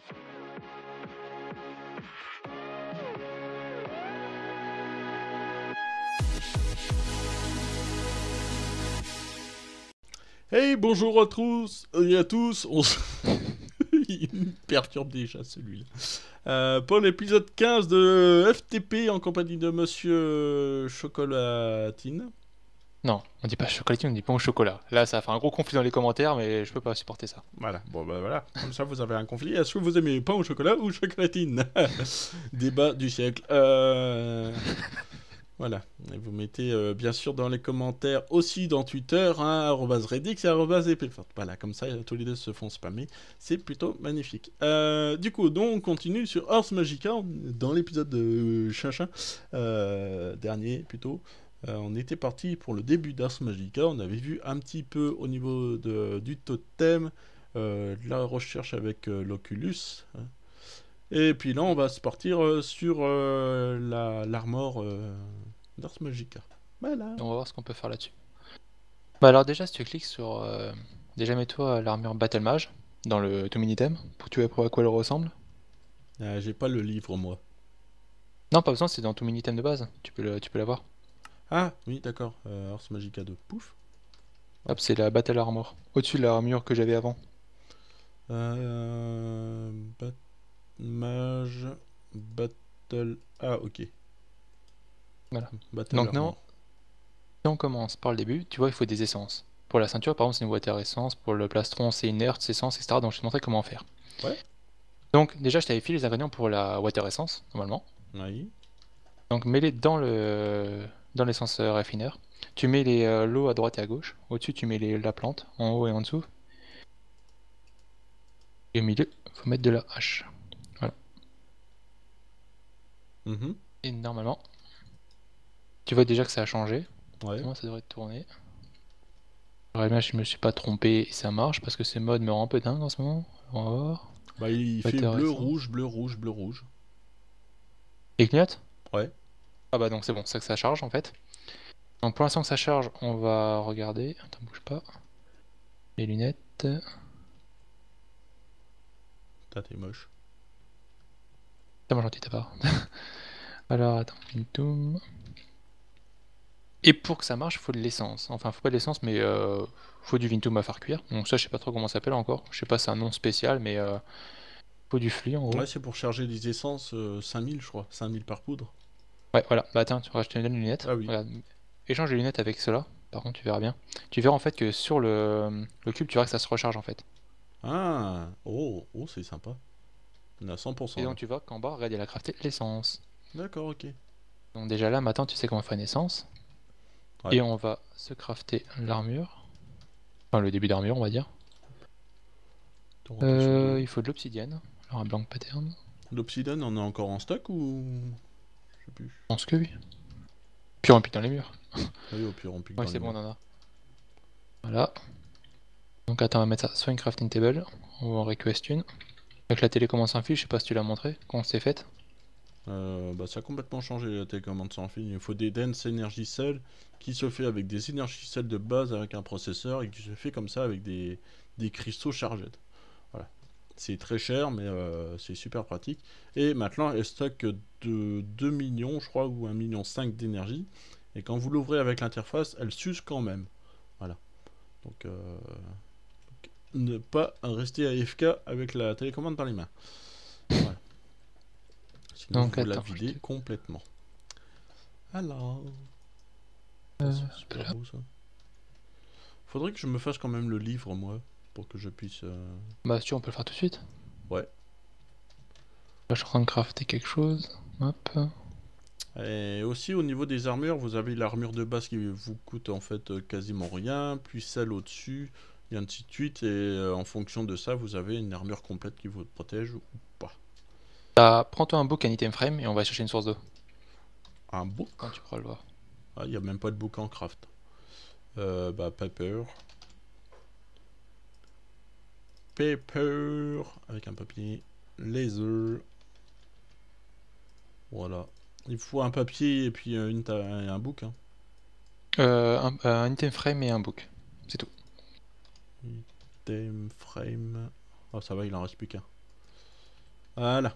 Hey, bonjour à tous et à tous. Il me perturbe déjà celui-là. Pour l'épisode 15 de FTP en compagnie de Monsieur Chocolatine. Non, on dit pas chocolatine, on dit pain au chocolat. Là, ça va faire un gros conflit dans les commentaires, mais je peux pas supporter ça. Voilà, bon bah voilà, comme ça vous avez un conflit. Est-ce que vous aimez pain au chocolat ou chocolatine? Débat du siècle. Voilà, et vous mettez bien sûr dans les commentaires aussi dans Twitter, hein, @Redix et @Epelfort. Voilà, comme ça tous les deux se font spammer, c'est plutôt magnifique. Du coup, donc on continue sur Ars Magica, dans l'épisode de Chinchin, dernier plutôt. On était parti pour le début d'Ars Magica, on avait vu un petit peu au niveau du totem, de la recherche avec l'Oculus, hein. Et puis là, on va se partir sur l'armor d'Ars Magica. Voilà. On va voir ce qu'on peut faire là-dessus. Bah alors déjà, si tu cliques sur... Déjà mets-toi l'armure Battle Mage, dans le Tomini item, pour que tu vois à quoi elle ressemble. J'ai pas le livre, moi. Non, pas besoin, c'est dans Tomini item de base, tu peux l'avoir. Ah, oui, d'accord. Ars Magica 2. Pouf. Hop, c'est la Battle Armor, au-dessus de l'armure que j'avais avant. Bat Mage Battle... Ah, ok. Voilà. Battle Donc non, Armor. si on commence par le début, tu vois, il faut des essences. Pour la ceinture, par exemple, c'est une water essence, pour le plastron, c'est une earth essence, etc. Donc je vais te montrer comment faire. Ouais. Donc déjà, je t'avais filé les ingrédients pour la water essence, normalement. Oui. Donc mets-les dans l'essence raffineur. Tu mets les l'eau à droite et à gauche. Au-dessus, tu mets la plante, en haut et en dessous. Et au milieu, faut mettre de la hache. Voilà. Mhm. Et normalement, tu vois déjà que ça a changé. Ouais. Normalement, ça devrait tourner. Vraiment, je me suis pas trompé et ça marche parce que ce mode me rend un peu dingue en ce moment. On va voir. Bah, il fait Water bleu, essence. rouge, bleu, rouge, bleu, rouge. Et clignote? Ouais. Ah bah donc c'est bon, c'est que ça charge en fait. Donc pour l'instant que ça charge, on va regarder. Attends, bouge pas. Les lunettes. T'es moche. C'est tellement gentil de ta part. Alors attends, Mintoum. Et pour que ça marche, il faut de l'essence. Enfin, faut pas de l'essence, mais faut du Vintoum à faire cuire. Donc ça, je sais pas trop comment ça s'appelle encore. Je sais pas, c'est un nom spécial, mais faut du flux en Ouais, gros. c'est pour charger les essences 5000, je crois. 5000 par poudre. Ouais, voilà. Bah attends, je te donne les lunettes. Ah oui. Regarde. Échange les lunettes avec cela. Par contre, tu verras bien. Tu verras en fait que sur le cube, tu verras que ça se recharge en fait. Ah, oh, oh, c'est sympa. On est à Et 100% là. donc tu vois qu'en bas, regarde, il y a la crafté l'essence. D'accord, ok. Donc déjà là, maintenant, tu sais comment faire une essence. Ouais. Et on va se crafter l'armure. Enfin, le début d'armure, on va dire. Il faut de l'obsidienne. Alors un blank pattern. L'obsidienne, on est encore en stock ou... Je sais plus. Je pense que oui. Puis on pique dans les murs. Oui, au pire, on pique Ouais, dans les c'est bon, on murs. en a. Voilà. Donc attends, on va mettre ça soit une crafting table, ou en request une. Avec la télécommande sans fil, je sais pas si tu l'as montré, comment c'est fait. Bah, ça a complètement changé la télécommande sans fil. Il faut des dense energy cells qui se fait avec des energy cells de base avec un processeur et qui se fait comme ça avec des cristaux chargés. Voilà. C'est très cher, mais c'est super pratique. Et maintenant, elle stocke de 2 millions, je crois, ou 1,5 million d'énergie. Et quand vous l'ouvrez avec l'interface, elle s'use quand même. Voilà. Donc, ne pas rester AFK avec la télécommande dans les mains. Voilà. Sinon, Donc vous la attends, videz complètement. Alors. euh, C'est super là. beau ça. Faudrait que je me fasse quand même le livre, moi, pour que je puisse. Bah si tu veux, on peut le faire tout de suite. Ouais. Là, je suis en train de crafter quelque chose. Hop. Et aussi au niveau des armures, vous avez l'armure de base qui vous coûte en fait quasiment rien, puis celle au-dessus, et ainsi de suite, et en fonction de ça, vous avez une armure complète qui vous protège ou pas. Prends-toi un book, un item frame, et on va chercher une source d'eau. Un book. Quand tu pourras le voir. Ah, il n'y a même pas de book en craft. Bah, paper. Paper, avec un papier. Laser. Voilà. Il faut un papier et puis un book. Hein. Un item frame et un book. C'est tout. Item frame. Oh, ça va, il en reste plus qu'un. Voilà.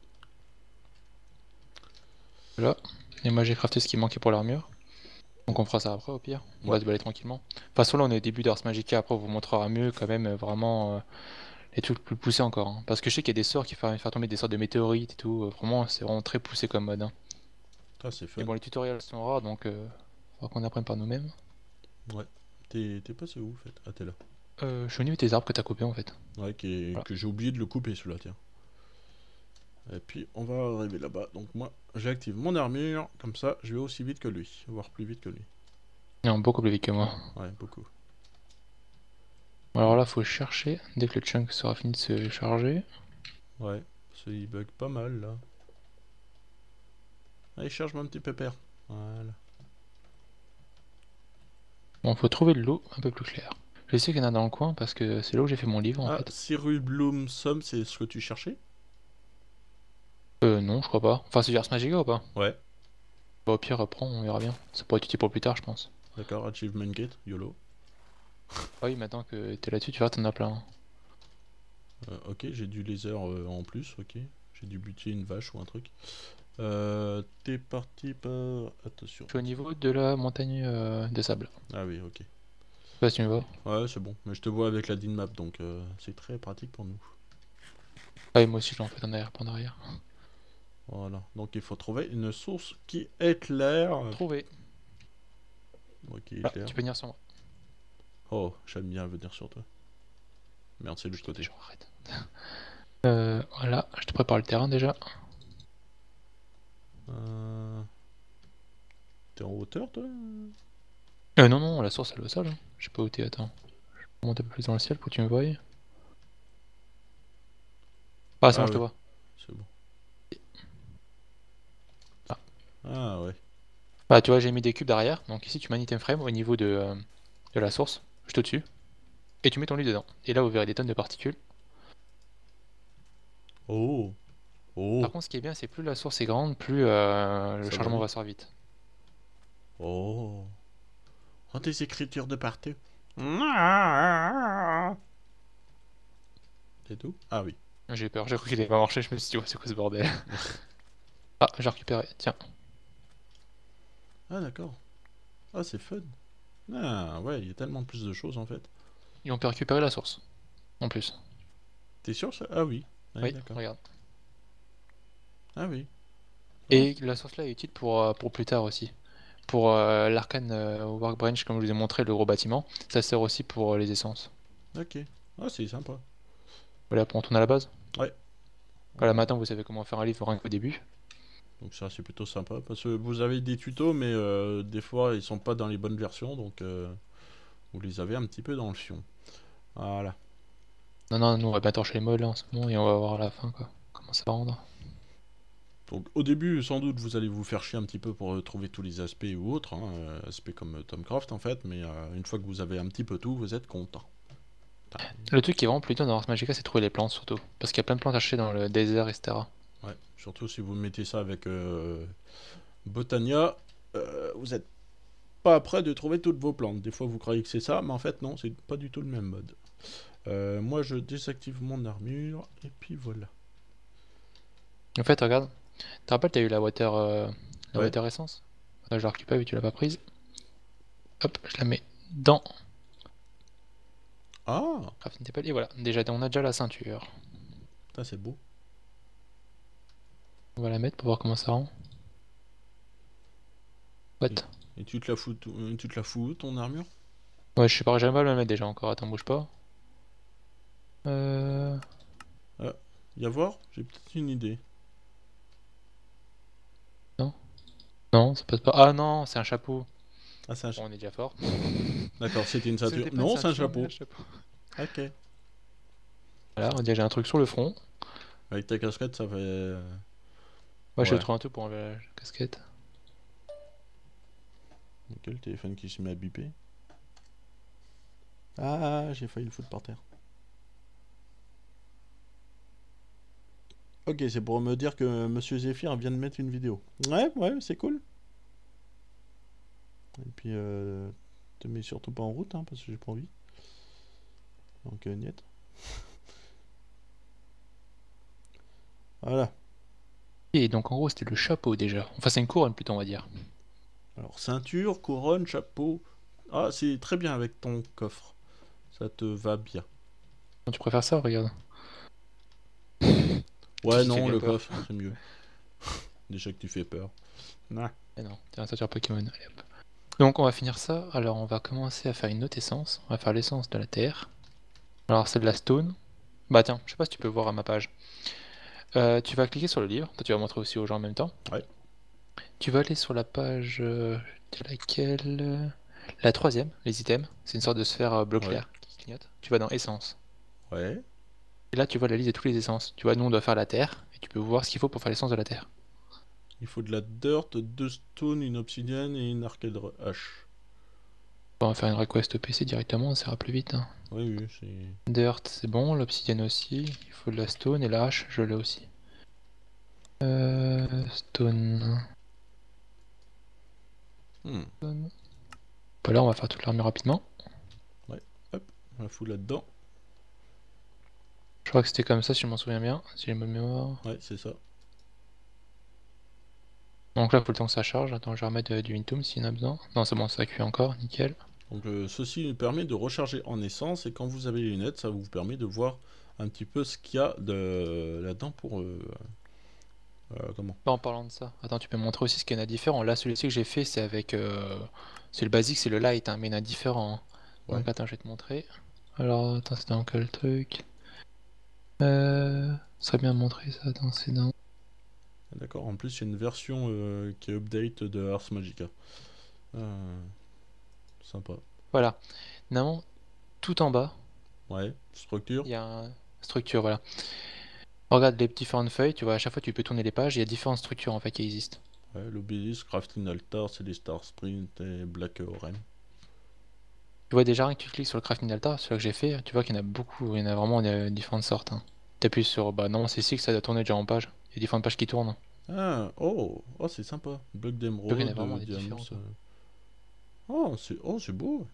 Voilà. Et moi j'ai crafté ce qui manquait pour l'armure. Donc on fera ça après au pire. On Ouais. va se balader tranquillement. De toute façon là on est au début d'Ars Magica, après on vous montrera mieux quand même vraiment les trucs plus poussés encore. Hein. Parce que je sais qu'il y a des sorts qui font faire tomber des sorts de météorites et tout. Vraiment c'est vraiment très poussé comme mode. Hein. Ah, c'est Et fun. bon les tutoriels sont rares donc faudra qu'on apprenne par nous-mêmes. Ouais. T'es passé où, en fait? Ah, t'es là. Je suis au niveau des arbres que t'as coupé en fait. Ouais, Voilà. que j'ai oublié de le couper, celui-là, tiens. Et puis, on va arriver là-bas. Donc, moi, j'active mon armure. Comme ça, je vais aussi vite que lui. Voire plus vite que lui. Non, beaucoup plus vite que moi. Ouais, beaucoup. Alors Hop. là faut chercher dès que le chunk sera fini de se charger. Ouais. Il bug pas mal, là. Allez, charge mon petit pépère. Voilà. Bon faut trouver de l'eau un peu plus claire. Je sais qu'il y en a dans le coin parce que c'est là où j'ai fait mon livre en Ah, fait. Cyril Bloom Somme, c'est ce que tu cherchais? Non je crois pas. Enfin c'est du Ars Magica ou pas? Ouais. Bah au pire reprends, on verra bien. Ça pourrait être utile pour plus tard je pense. D'accord, Achievement Gate, YOLO. Ah oui maintenant que t'es là-dessus tu verras t'en as plein. Ok, j'ai du laser en plus, ok. J'ai dû buter une vache ou un truc. T'es parti par... Attention. Je suis au niveau de la montagne de sable. Ah oui, ok. Je sais pas si tu me vois. Ouais, c'est bon. Mais je te vois avec la map, donc c'est très pratique pour nous. Ah oui moi aussi je l'ai en fait en arrière, pas en arrière. Voilà. Donc il faut trouver une source qui éclaire. Trouvé. Ok, Là, éclaire. tu peux venir sur moi. Oh, j'aime bien venir sur toi. Merde, c'est de l'autre côté. Arrête. Voilà, je te prépare le terrain déjà. Euh... T'es en hauteur, toi? Non non la source elle est au sol. Hein. Je sais pas où t'es, attends. Je vais monter un peu plus dans le ciel pour que tu me voies. Ah c'est bon Ah je te ouais, vois. c'est bon. Ah. Ah ouais. Bah tu vois j'ai mis des cubes derrière, donc ici tu mets un item frame au niveau de la source, juste au-dessus, et tu mets ton lit dedans. Et là vous verrez des tonnes de particules. Oh. Par Oh. contre ce qui est bien c'est plus la source est grande, plus le Ça va chargement vite. va se faire vite. Oh. Oh, des écritures de partout. C'est tout? Ah oui. J'ai peur, j'ai cru qu'il allait pas marcher, je me suis dit ouais c'est quoi ce bordel. Ah j'ai récupéré, tiens. Ah d'accord. Ah c'est fun. Ah ouais, il y a tellement plus de choses en fait. Et on peut récupérer la source, en plus. T'es sûr ça? Ah oui. Ouais, Oui, d'accord. regarde. Ah oui. Oh. Et la source là est utile pour plus tard aussi. Pour l'arcane Workbench, comme je vous ai montré, le gros bâtiment, ça sert aussi pour les essences. Ok. Ah c'est sympa. Voilà, pour retourner à la base. Ouais. Voilà, Oh. maintenant vous savez comment faire un livre rien qu'au début. Donc ça c'est plutôt sympa parce que vous avez des tutos mais des fois ils sont pas dans les bonnes versions donc vous les avez un petit peu dans le fion. Voilà. Non, non, nous on va bien torcher les modes là en ce moment et on va voir à la fin quoi. Comment ça va rendre. Donc au début sans doute vous allez vous faire chier un petit peu pour trouver tous les aspects ou autres, hein, aspects comme Tomcraft en fait, mais une fois que vous avez un petit peu tout, vous êtes content. Putain. Le truc qui est vraiment plus dur dans Ars Magica, c'est trouver les plantes surtout. Parce qu'il y a plein de plantes à chercher dans le désert, etc. Ouais, surtout si vous mettez ça avec Botania, vous êtes pas prêt de trouver toutes vos plantes. Des fois vous croyez que c'est ça, mais en fait non, c'est pas du tout le même mode. Moi je désactive mon armure, et puis voilà. En fait, regarde, tu te rappelles, t'as eu la Ouais. water essence? Je la récupère vu que tu l'as pas prise. Hop, je la mets dans Ah, Crafting Table et voilà. Déjà, on a déjà la ceinture. ça c'est beau. On va la mettre pour voir comment ça rend. Et, What? et tu te la fous où, ton armure? Ouais, je sais pas, j'aime pas le mettre déjà encore. Attends, bouge pas. Euh... Ah, y a voir? J'ai peut-être une idée. Non? Non, ça passe pas. Ah non, c'est un chapeau. Ah, c'est un... Bon, on est déjà fort. D'accord, c'était une ceinture. C'était pas une Non, c'est un ceinture, mais un chapeau. chapeau. Ok. Voilà, on dirait que j'ai un truc sur le front. Avec ta casquette, ça fait... Ouais, je Ouais. trouve un truc pour enlever la casquette. Ok, le téléphone qui se met à biper. Ah, j'ai failli le foutre par terre. Ok, c'est pour me dire que Monsieur Zephyr vient de mettre une vidéo. Ouais, ouais, c'est cool. Et puis, te mets surtout pas en route, hein, parce que j'ai pas envie. Donc, niet. Voilà. Et donc en gros c'était le chapeau déjà. Enfin c'est une couronne plutôt on va dire. Alors, ceinture, couronne, chapeau. Ah, c'est très bien avec ton coffre. Ça te va bien. Donc, tu préfères ça, regarde. Ouais, Qui fait non, bien le peur. coffre, c'est mieux. Déjà que tu fais peur. Ah, Mais non, t'es un ceinture Pokémon. Allez, hop. Donc on va finir ça. Alors on va commencer à faire une autre essence. On va faire l'essence de la terre. Alors c'est de la stone. Bah tiens, je sais pas si tu peux voir à ma page. Tu vas cliquer sur le livre. Toi, tu vas montrer aussi aux gens en même temps. ouais, Tu vas aller sur la page de laquelle la troisième, les items. C'est une sorte de sphère bleu ouais, clair qui clignote. Tu vas dans essence. ouais. Et là tu vois la liste de toutes les essences. Tu vois, nous on doit faire la terre. Et tu peux voir ce qu'il faut pour faire l'essence de la terre. Il faut de la dirt, 2 stone, une obsidienne et une arcade hache. On va faire une request au PC directement, ça ira plus vite, hein. Oui, oui, c'est. Dirt, c'est bon, l'obsidienne aussi. Il faut de la stone et la hache, je l'ai aussi. Stone. Hmm. Stone. Bah là, on va faire toute l'armure rapidement. Ouais, hop, on la fout là-dedans. Je crois que c'était comme ça, si je m'en souviens bien, si j'ai bonne mémoire. Ouais, c'est ça. Donc là, faut le temps que ça charge. Attends, je vais remettre du Intum s'il y en a besoin. Non, c'est bon, ça cuit encore, nickel. Donc, ceci nous permet de recharger en essence et quand vous avez les lunettes, ça vous permet de voir un petit peu ce qu'il y a là-dedans pour. Comment? Bah, en parlant de ça, attends, tu peux me montrer aussi ce qu'il y en a différent. Là, celui-ci que j'ai fait, c'est avec. C'est le basique, c'est le light, hein, mais il y en a différents, hein. Ouais, Donc attends, je vais te montrer. Alors, attends, c'est dans quel truc? Ça serait bien de montrer ça. Attends, c'est dans. d'accord. En plus, il y a une version qui est update de Ars Magica. Euh, Sympa. Voilà. Normalement, tout en bas, Ouais, structure. il y a une structure, voilà. Regarde les différentes feuilles, tu vois, à chaque fois tu peux tourner les pages, il y a différentes structures en fait qui existent. Ouais, l'obélisque, crafting altar, c'est des star sprint et black orange. Tu vois déjà, rien que tu cliques sur le crafting altar, celui que j'ai fait, tu vois qu'il y en a beaucoup, il y en a vraiment différentes sortes, hein. T'appuies sur, bah non, c'est ici que ça doit tourner déjà en page. Il y a différentes pages qui tournent. Ah, oh, oh, c'est sympa. Bloc Donc il y en a d'émeraude, vraiment des diamants. différents, quoi. Oh, c'est beau.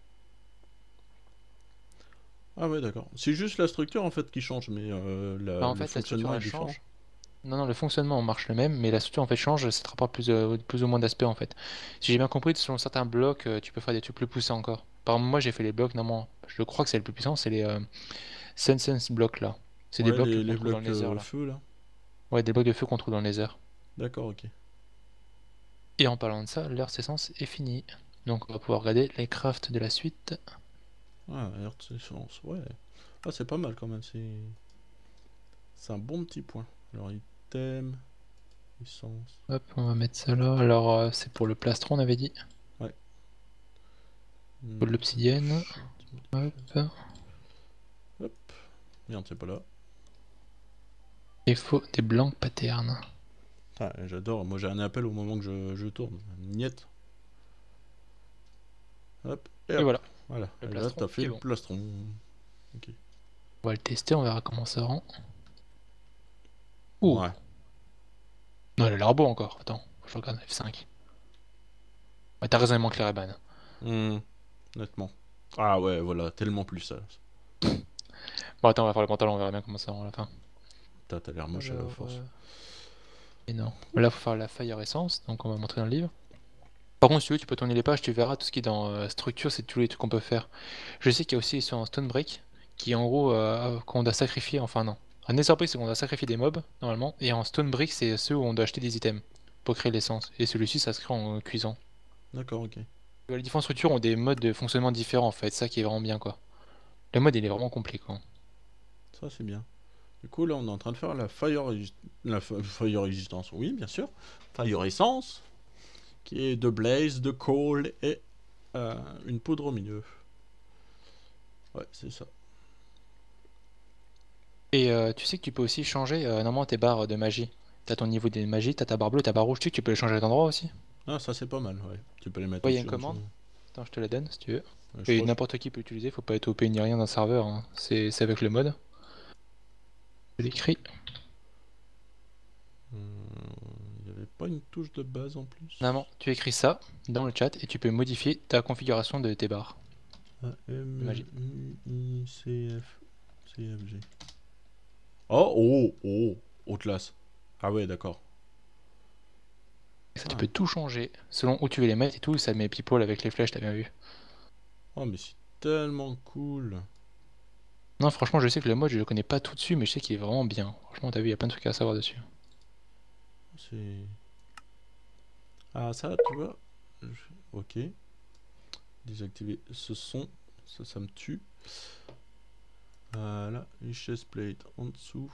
Ah ouais, d'accord. C'est juste la structure en fait qui change, mais Bah, en le fait, la structure fonctionnement est elle différent. change. Non, non, le fonctionnement marche le même, mais la structure en fait change, ça te rapporte plus ou moins d'aspect en fait. Si j'ai bien compris, selon certains blocs, tu peux faire des trucs plus poussés encore. Par exemple, moi j'ai fait les blocs, normalement, je crois que c'est le plus puissant, c'est les Sense blocs là. C'est des Ouais, blocs qu'on les trouve dans le blocs Nether là. feu là. Ouais, des blocs de feu qu'on trouve dans le Nether. D'accord, ok. Et en parlant de ça, leur séance est finie. Donc on va pouvoir regarder les crafts de la suite. Ah, Earth Essence, ouais. Ah, c'est pas mal quand même, c'est un bon petit point. Alors, item, essence. Hop, on va mettre ça là. Alors c'est pour le plastron, on avait dit. Ouais. Pour de l'obsidienne. Hop. Hop. Merde, c'est pas là. Il faut des blancs patterns. Ah, j'adore, moi j'ai un appel au moment que je tourne. Niet. Hop, et Et hop. voilà, Voilà. le Et là, plastron t'as fait est le bon. plastron. Ok. On va le tester, on verra comment ça rend. Ouh, Ouais. non, il a l'air beau encore. Attends, faut que je regarde F5. Ouais, t'as raison, il manque les Reban. Hmm, Honnêtement. Ah ouais, voilà, tellement plus ça. Bon, attends, on va faire le pantalon, on verra bien comment ça rend à la fin. T'as l'air moche à Alors, force. et non. Là, faut faire la Fire Essence, donc on va montrer dans le livre. Par contre, si tu veux, tu peux tourner les pages, tu verras tout ce qui est dans structure, c'est tous les trucs qu'on peut faire. Je sais qu'il y a aussi sur un Stone Break, qui en gros, qu'on doit sacrifier, enfin non. Un Nether Brick, c'est qu'on doit sacrifier des mobs, normalement, et en Stone Brick, c'est ceux où on doit acheter des items pour créer l'essence. Et celui-ci, ça se crée en cuisant. D'accord, ok. Les différentes structures ont des modes de fonctionnement différents, en fait, ça qui est vraiment bien, quoi. Le mode, il est vraiment complet, quoi. Ça, c'est bien. Du coup, là, on est en train de faire Fire Resistance. Oui, bien sûr. Fire Essence, qui est de blaze, de coal et une poudre au milieu. Ouais, c'est ça. Et tu sais que tu peux aussi changer, normalement, tes barres de magie. T'as ton niveau des magies, t'as ta barre bleue, ta barre rouge, tu peux les changer d'endroit aussi. Ah, ça, c'est pas mal, ouais. Tu peux les mettre Ouais, il y a au-dessus, une en dessous. commande. Attends, je te la donne si tu veux. Je Et crois que n'importe qui peut l'utiliser, faut pas être OP ni rien dans le serveur, hein. C'est avec le mode. Je l'écris. Il n'y avait pas une touche de base en plus. Non, tu écris ça dans le chat et tu peux modifier ta configuration de tes barres A, de M, magie. U, I, C, F, C, F, G. Oh, oh, oh. Outlast. Ah ouais, d'accord. Et ça, tu peux tout changer selon où tu veux les mettre et tout. Ça met people avec les flèches, t'as bien vu. Oh, mais c'est tellement cool. Non, franchement, je sais que le mode, je le connais pas tout dessus, mais je sais qu'il est vraiment bien. Franchement, t'as vu, il y a plein de trucs à savoir dessus. C'est... Ah, ça, tu vois. Ok. Désactiver ce son. Ça me tue. Voilà. Une chest plate en dessous.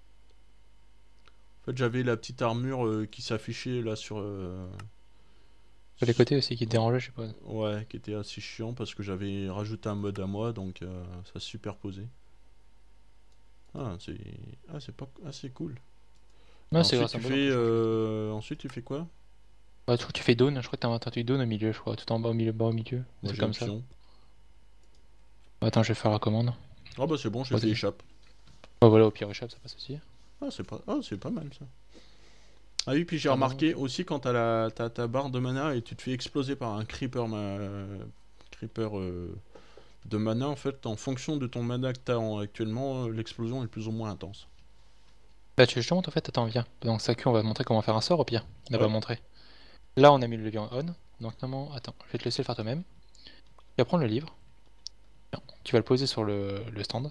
En fait, j'avais la petite armure qui s'affichait là sur... Sur les côtés aussi, qui te dérangeait, je suppose. Ouais, qui était assez chiant parce que j'avais rajouté un mode à moi, donc ça se superposait. C'est... Ah, c'est pas... Ah, c'est cool. Non, c'est Ensuite, grâce à un mode, on peut changer les trucs. Ensuite, tu fais quoi? Bah, je crois que tu fais down, je crois que t'as un truc down au milieu, je crois, tout en bas, au milieu, un Moi, truc j'ai comme ça. option. Attends, je vais faire la commande. Ah bah c'est bon, j'ai Ouais, fait échappe. oh, voilà, au pire, échappe, ça passe aussi. C'est pas mal ça. Ah oui, puis j'ai Ah bah remarqué aussi quand t'as ta barre de mana et tu te fais exploser par un creeper de mana, en fait, en fonction de ton mana que actuellement, l'explosion est plus ou moins intense. Bah, tu je te montre en fait, attends, viens. Donc, ça, on va te montrer comment faire un sort au pire. On n'a pas Ouais. montré. Là, on a mis le levier en on. Donc, normalement, attends, je vais te laisser le faire toi-même. Tu vas prendre le livre. Tiens, tu vas le poser sur le stand.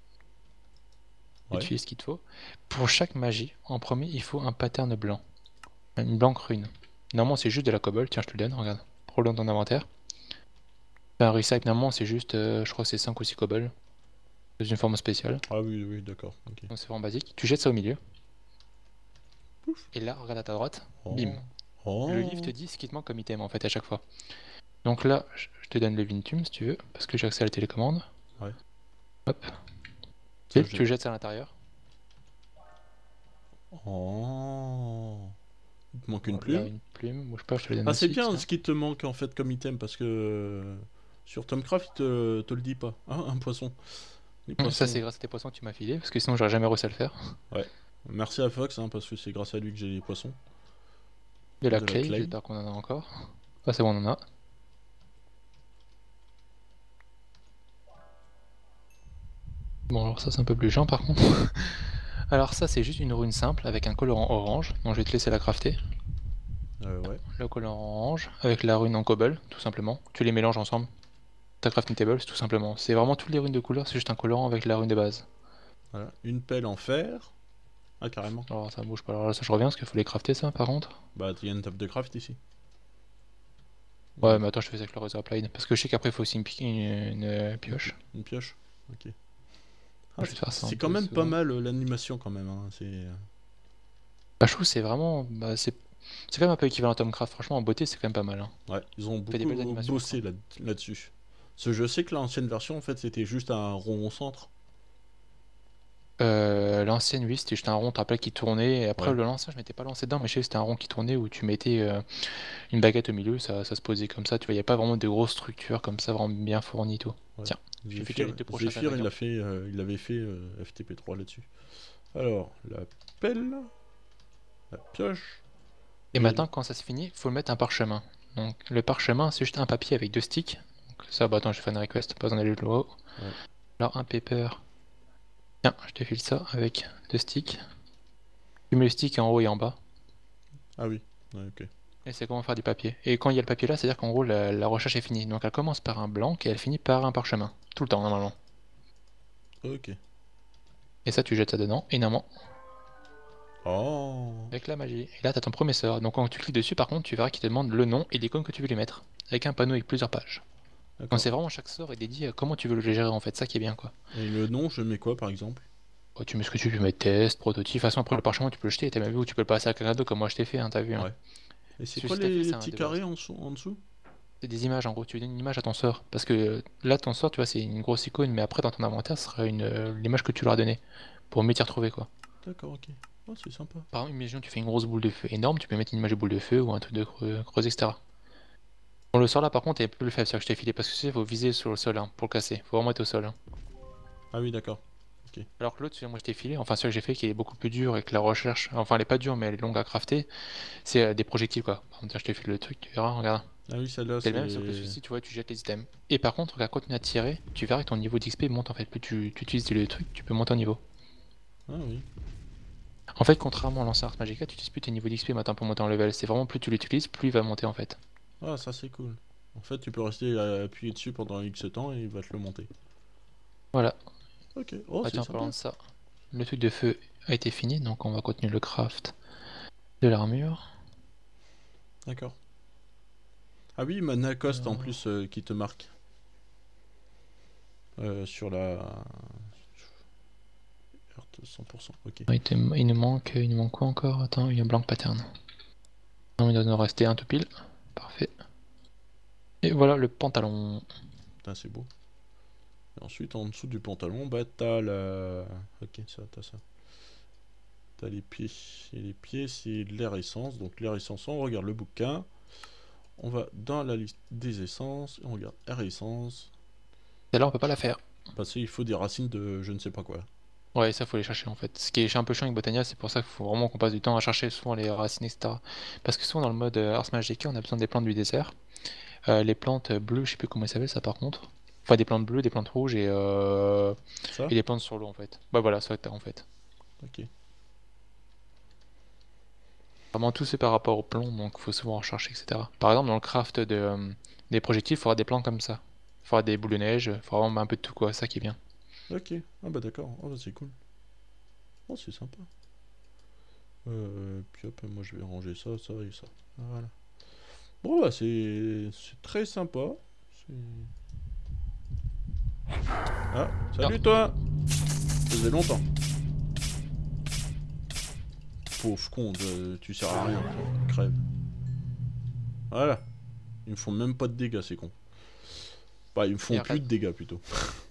Et Ouais. tu fais ce qu'il te faut. Pour chaque magie, en premier, il faut un pattern blanc. Une blanque rune. Normalement, c'est juste de la cobble. Tiens, je te le donne, regarde. Prends-le dans ton inventaire. Un recycle, normalement, c'est juste, je crois que c'est 5 ou 6 cobble. C'est une forme spéciale. Ah oui, oui, d'accord. Ok. Donc, c'est vraiment basique. Tu jettes ça au milieu. Pouf. Et là, regarde à ta droite. Oh. Bim. Oh. Le livre te dit ce qui te manque comme item en fait à chaque fois. Donc là, je te donne le Vintum si tu veux, parce que j'ai accès à la télécommande. Ouais. Hop. Ça, Et tu le jettes à l'intérieur. Oh. Il te manque une Voilà, plume. une plume. Bouge pas, je te le donne Ah, aussi. c'est bien Tiens. ce qui te manque en fait comme item parce que sur Tomcraft, il te le dit pas. Ah, un poisson. Les Ça, poissons. c'est grâce à tes poissons que tu m'as filé, parce que sinon j'aurais jamais réussi à le faire. Ouais. Merci à Fox, hein, parce que c'est grâce à lui que j'ai les poissons. De la De la clay, clay. j'espère qu'on en a encore. Ah, c'est bon, on en a. Bon, alors ça, c'est un peu plus chiant par contre. Alors, ça, c'est juste une rune simple avec un colorant orange. Donc, je vais te laisser la crafter. Ouais. Le colorant orange avec la rune en cobble, tout simplement. Tu les mélanges ensemble. Ta crafting table, c'est tout simplement. C'est vraiment toutes les runes de couleur, c'est juste un colorant avec la rune de base. Voilà. Une pelle en fer. Ah, carrément. Alors ça bouge pas. Alors là, ça je reviens parce qu'il faut les crafter ça par contre. Bah, il y a une table de craft ici. Ouais, mais attends, je fais ça avec le Razor Applied. Parce que je sais qu'après il faut aussi une pioche. Une pioche. Ok. Je vais faire ça C'est un quand peu même pas souvent. mal l'animation quand même. Hein. Bah, je trouve que c'est vraiment. Bah, c'est quand même un peu équivalent à Tomcraft. Franchement, en beauté, c'est quand même pas mal. Hein. Ouais, ils ont Fait des belles beaucoup animations, bossé là-dessus. Parce que je sais que l'ancienne version, en fait, c'était juste un rond au centre. L'ancienne, oui, c'était juste un rond, t'as rappelles, qui tournait. Et après, Ouais. le l'ancien, je m'étais pas lancé dedans, mais je sais que c'était un rond qui tournait où tu mettais une baguette au milieu, ça se posait comme ça. Tu vois, il n'y a pas vraiment de grosses structures comme ça, vraiment bien fournies et tout. Ouais. Tiens, j'ai fait Zephyr, les deux prochains Zephyr, ingrédients. il avait fait FTP3 là-dessus. Alors, la pelle, la pioche. Et maintenant, quand ça se finit, il faut le mettre un parchemin. Donc, le parchemin, c'est juste un papier avec 2 sticks. Donc, ça, bah attends, je fais une request, pas besoin d'aller le haut. Ouais. Alors, un paper. Tiens, je te file ça avec 2 sticks. Tu mets le stick en haut et en bas. Ah oui, ouais, ok. Et c'est comment faire du papier. Et quand il y a le papier là, c'est-à-dire qu'en gros, la recherche est finie. Donc, elle commence par un blanc et elle finit par un parchemin. Tout le temps, normalement. Ok. Et ça, tu jettes ça dedans. Et normalement, Oh. avec la magie. Et là, t'as ton premier sort. Donc, quand tu cliques dessus, par contre, tu verras qu'il te demande le nom et l'icône que tu veux lui mettre. Avec un panneau avec plusieurs pages. Donc, D'accord. c'est vraiment chaque sort est dédié à comment tu veux le gérer en fait. Ça qui est bien quoi. Et le nom, je mets quoi par exemple? Oh, tu mets ce que tu veux, mettre test, prototype. De toute façon, après le parchemin, tu peux le jeter. T'as même vu où tu peux le passer à quelqu'un d'autre comme moi je t'ai fait, hein, t'as vu. Hein. Ouais. Et c'est Ce quoi que t'as fait, les c'est un petits de base. carrés en dessous? C'est des images en gros. Tu donnes une image à ton sort. Parce que là, ton sort, tu vois, c'est une grosse icône, mais après, dans ton inventaire, ce sera l'image que tu leur as donnée. Pour mieux t'y retrouver quoi. D'accord, ok. Oh, c'est sympa. Par exemple, imagine, tu fais une grosse boule de feu énorme, tu peux mettre une image de boule de feu ou un truc de creuse, etc. Bon, le sort là, par contre, est plus faible, c'est ça que je t'ai filé. Parce que tu sais, il faut viser sur le sol hein, pour le casser. Faut vraiment être au sol. Hein. Ah oui, d'accord. Alors que l'autre, celui que moi je t'ai filé, enfin celui que j'ai fait qui est beaucoup plus dur et que la recherche, enfin elle est pas dure mais elle est longue à crafter, c'est des projectiles quoi. Par exemple, je t'ai filé le truc, tu verras, regarde. Ah oui, celle-là, C'est c'est... le même, sauf que celui-ci, tu vois, tu jettes les items. Et par contre, regarde, continue à tirer, tu verras que ton niveau d'XP monte en fait. Plus tu utilises le truc, tu peux monter en niveau. Ah oui. En fait, contrairement à l'ancien Ars Magica, tu utilises plus tes niveaux d'XP maintenant pour monter en level. C'est vraiment plus tu l'utilises, plus il va monter en fait. Ah, ça c'est cool. En fait, tu peux rester appuyé dessus pendant X temps et il va te le monter. Voilà. Ok, oh, Ah c'est tiens, en parlant sympa. de ça, le truc de feu a été fini, donc on va continuer le craft de l'armure. D'accord. Ah oui, Mana Cost en Alors, plus qui te marque. Sur la. Heart 100%, ok. il nous manque quoi encore? Attends, il y a Blank Pattern. Non, il doit nous rester un tout pile. Parfait. Et voilà le pantalon. Putain, c'est beau. Et ensuite, en dessous du pantalon, bah t'as la. Ok, ça, t'as ça. T'as les pieds. Et les pieds, c'est l'air essence. Donc, l'air essence, on regarde le bouquin. On va dans la liste des essences. On regarde air essence. Et là, on peut pas la faire. Parce qu'il faut des racines de je ne sais pas quoi. Ouais, ça faut les chercher en fait. Ce qui est un peu chiant avec Botania, c'est pour ça qu'il faut vraiment qu'on passe du temps à chercher souvent les racines, etc. Parce que souvent dans le mode Ars Magica, on a besoin des plantes du désert. Les plantes bleues, je sais plus comment elles s'appellent ça par contre. Enfin, des plantes bleues, des plantes rouges Ça? et des plantes sur l'eau en fait. Bah voilà, ça en fait. Ok. Vraiment tout c'est par rapport au plomb, donc faut souvent en chercher, etc. Par exemple, dans le craft des projectiles, il faudra des plantes comme ça. Il faudra des boules de neige, il faudra vraiment un peu de tout quoi, ça qui est bien. Ok. Ah bah d'accord. Ah bah c'est cool. Oh, c'est sympa. Puis hop, moi je vais ranger ça, ça et ça. Voilà. Bon bah c'est très sympa. C'est- Ah, Ah, salut toi! Ça faisait longtemps. Pauvre con, tu sers à rien. Crève. Voilà. Ils me font même pas de dégâts, ces cons. Bah, ils me et font plus arrête. de dégâts plutôt.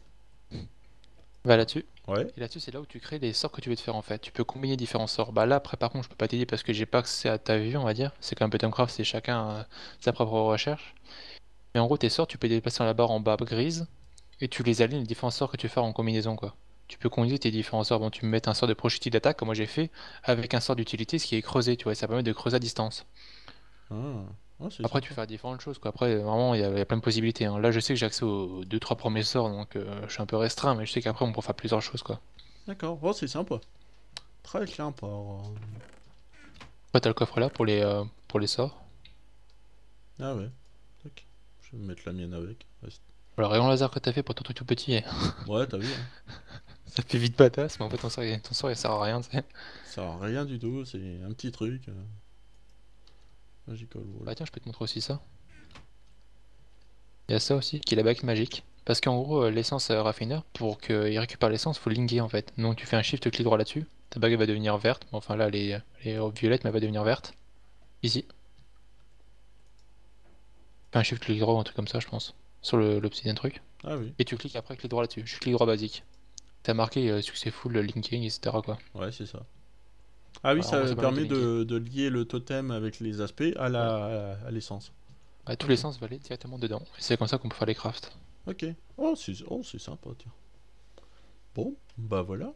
Va là-dessus. Ouais. Et là-dessus, c'est là où tu crées les sorts que tu veux te faire en fait. Tu peux combiner différents sorts. Bah là, après, par contre, je peux pas t'aider parce que j'ai pas accès à ta vue, on va dire. C'est comme Petomcraft, c'est chacun sa propre recherche. Mais en gros, tes sorts, tu peux les déplacer dans la barre en bas grise et tu les alignes les différents sorts que tu veux faire en combinaison quoi. Tu peux combiner tes différents sorts. Bon, tu me mets un sort de projectile d'attaque, comme moi j'ai fait, avec un sort d'utilité, ce qui est creusé, tu vois. Ça permet de creuser à distance. Ah, ah c'est Après, tu peux sympa. faire différentes choses quoi. Après, vraiment, il y a plein de possibilités, hein. Là, je sais que j'ai accès aux 2-3 premiers sorts, donc je suis un peu restreint, mais je sais qu'après, on peut faire plusieurs choses quoi. D'accord. Oh, c'est sympa. Très sympa. Après, t'as le coffre là pour les sorts. Ah ouais. Ok. Je vais mettre la mienne avec. Alors, rayon laser que t'as fait pour ton truc tout petit, Ouais, t'as vu, hein. ça fait vite badass, mais en fait, ton sort il sert à rien, tu sais. Ça sert à rien du tout, c'est un petit truc. Magical Wall. Bah, tiens, je peux te montrer aussi ça. Il y a ça aussi, qui est la bague magique. Parce qu'en gros, l'essence raffineur, pour qu'il récupère l'essence, faut linker en fait. Donc tu fais un shift clic droit là-dessus, ta bague va devenir verte. Bon, enfin là, elle est violette, mais elle va devenir verte. Ici. Fais un shift clic droit ou un truc comme ça, je pense. Sur l'obsidian truc. Ah oui. Et tu cliques après clic droit là-dessus. Je clic droit basique. T'as marqué successful linking, etc. quoi. Ouais, c'est ça. Ah oui, Voilà, en gros, ça ça permet de permet linker. de lier le totem avec les aspects à Ouais. à l'essence. Bah, tout Ok. l'essence va aller directement dedans. Et c'est comme ça qu'on peut faire les crafts. Ok. Oh, c'est sympa, tiens. Bon, bah voilà.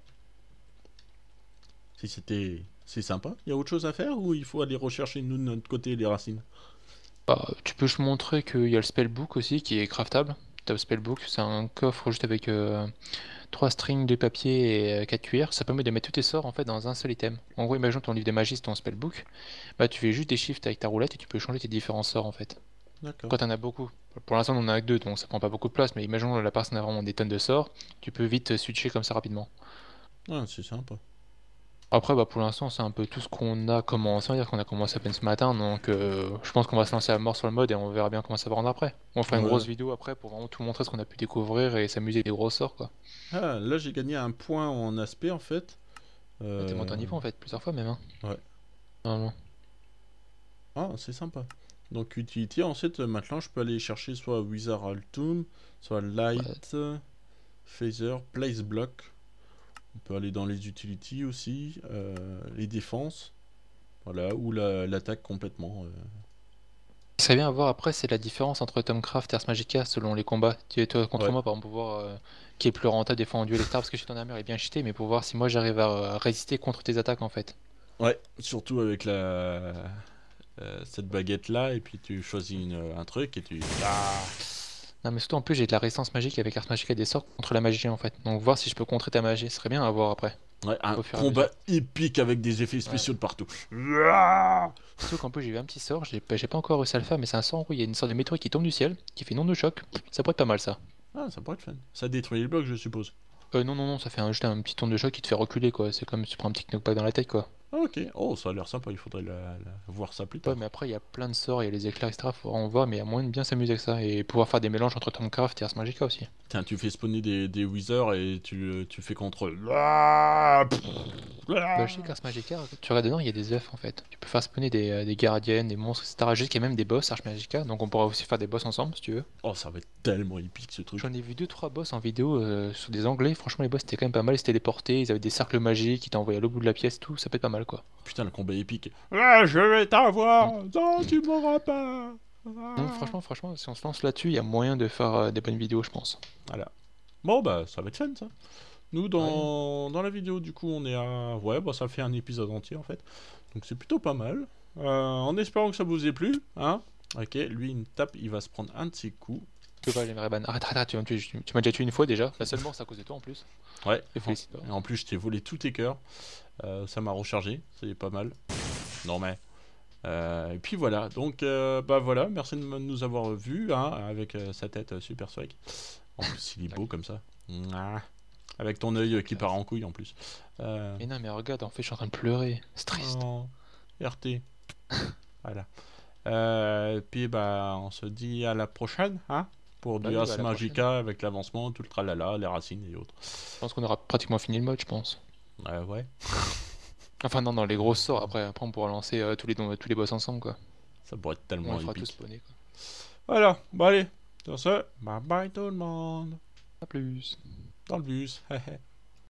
Si c'était. C'est sympa. Il y a autre chose à faire ou il faut aller rechercher nous de notre côté les racines? Bah, tu peux te montrer qu'il y a le spellbook aussi qui est craftable. T'as le spellbook, c'est un coffre juste avec 3 strings de papier et 4 cuirs. Ça permet de mettre tous tes sorts en fait dans un seul item. En gros, imagine ton livre de magie, c'est ton spellbook. Bah, tu fais juste des shifts avec ta roulette et tu peux changer tes différents sorts en fait. D'accord. Quand t'en as beaucoup. Pour l'instant, on en a que deux, donc ça prend pas beaucoup de place. Mais imaginons la personne a vraiment des tonnes de sorts, tu peux vite switcher comme ça rapidement. Ah, c'est sympa. Après, bah, pour l'instant, c'est un peu tout ce qu'on a commencé. On va dire qu'on a commencé à peine ce matin, donc je pense qu'on va se lancer à mort sur le mode et on verra bien comment ça va rendre après. On fera une Ouais. grosse vidéo après pour vraiment tout montrer ce qu'on a pu découvrir et s'amuser avec des gros sorts quoi. Ah, là j'ai gagné un point en aspect en fait. Ouais, t'es monté en Euh, niveau en fait, plusieurs fois même, hein. Ouais. Normalement. Ah, c'est sympa. Donc utility, ensuite maintenant je peux aller chercher soit Wizard Altum, soit Ouais. Light, Phaser, Place Block. On peut aller dans les utilities aussi, les défenses, voilà, ou l'attaque complètement. Ce qui serait bien à voir après, c'est la différence entre Tomcraft et Ars Magica selon les combats. Tu es toi contre Ouais. moi, par exemple, pour voir qui est plus rentable des fois en duel, etc. Parce que je suis ton armure est bien cheaté, mais pour voir si moi j'arrive à résister contre tes attaques en fait. Ouais, surtout avec cette baguette là, et puis tu choisis un truc et tu. Ah! Non, mais surtout en plus, j'ai de la résistance magique avec Ars Magica et des sorts contre la magie en fait. Donc voir si je peux contrer ta magie, ce serait bien à voir après. Ouais, un au fur et à combat mesure. épique avec des effets spéciaux Ouais. de partout. Ouah. Surtout qu'en plus j'ai eu un petit sort, j'ai pas encore réussi à le faire, mais c'est un sort où il y a une sorte de météorite qui tombe du ciel, qui fait une onde de choc. Ça pourrait être pas mal ça. Ah, ça pourrait être fun. Ça détruit les blocs, je suppose. Non, non, non, ça fait juste un petit onde de choc qui te fait reculer quoi. C'est comme si tu prends un petit knockback dans la tête quoi. Ah, ok. Oh, ça a l'air sympa, il faudrait voir ça plus Ouais, tard. mais après il y a plein de sorts, il y a les éclairs, etc. Faut en voir, mais il y a moyen de bien s'amuser avec ça. Et pouvoir faire des mélanges entre Thaumcraft et Ars Magica aussi. Tiens, tu fais spawner des Withers et tu fais contre eux. Ah, pff, Bah, je sais ah. qu'Ars Magica, tu regardes dedans, il y a des œufs en fait. Tu peux faire spawner des gardiennes, des monstres, etc. Juste qu'il y a même des boss Ars Magica, donc on pourra aussi faire des boss ensemble si tu veux. Oh, ça va être tellement épique ce truc. J'en ai vu deux trois boss en vidéo sur des anglais, franchement les boss c'était quand même pas mal, ils s'étaient déportés, ils avaient des cercles magiques qui t'envoyaient à l'autre bout de la pièce, tout, ça peut être pas mal quoi. Putain, le combat épique. Ah, je vais Mm. t'avoir. Non, tu m'auras pas. Donc Ah. franchement, si on se lance là-dessus, il y a moyen de faire des bonnes vidéos je pense. Voilà. Bon, bah, ça va être fun ça. Nous, Ouais, dans la vidéo, du coup, on est à. Ouais, bah, ça fait un épisode entier en fait. Donc, c'est plutôt pas mal. En espérant que ça vous ait plu. Hein. Ok, lui, il me tape, il va se prendre un de ses coups. je peux pas, j'aimerais ban. Arrête, tu m'as déjà tué une fois déjà, la seule mort c'est à cause de toi en plus. Ouais. Et félicite pas. Et en plus, je t'ai volé tous tes cœurs. Ça m'a rechargé, c'est pas mal. Non mais. Et puis voilà, donc bah voilà, merci de nous avoir vus, hein, avec sa tête super swag. En plus, il est beau comme ça. Mouah. Avec ton œil qui part en couille en plus. Euh... Mais non mais regarde, en fait je suis en train de pleurer, c'est triste. Oh, RT. Voilà. Puis bah on se dit à la prochaine, hein, pour Bah du oui, bah As à la prochaine. Magica avec l'avancement, tout le tralala, les racines et autres. Je pense qu'on aura pratiquement fini le mode je pense. Ouais, Enfin non, dans les grosses sorts, après on pourra lancer tous les boss ensemble quoi. ça pourrait être On tellement les fera tous épique. spawner quoi. Voilà, bon allez, sur ce, bye bye tout le monde, A plus. dans le bus.